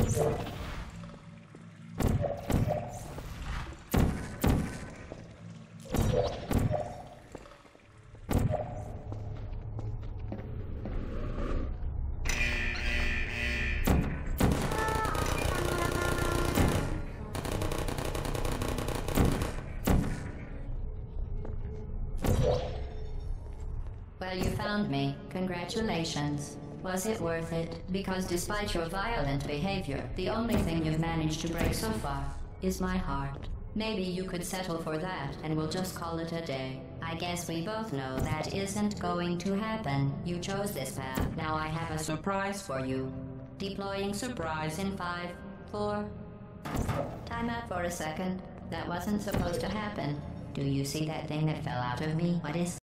Well, you found me. Congratulations. Was it worth it? Because despite your violent behavior, the only thing you've managed to break so far is my heart. Maybe you could settle for that, and we'll just call it a day. I guess we both know that isn't going to happen. You chose this path. Now I have a surprise for you. Deploying surprise in 5, 4... Time out for a second. That wasn't supposed to happen. Do you see that thing that fell out of me? What is